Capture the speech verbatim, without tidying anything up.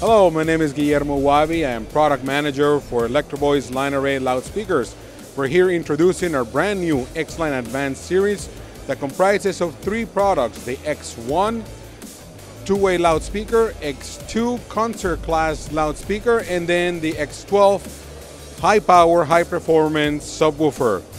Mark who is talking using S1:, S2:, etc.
S1: Hello, my name is Guillermo Wabi. I am product manager for Electro-Voice line array loudspeakers. We're here introducing our brand new X-Line Advanced series that comprises of three products: the X one two-way loudspeaker, X two concert class loudspeaker, and then the X twelve high power, high performance subwoofer.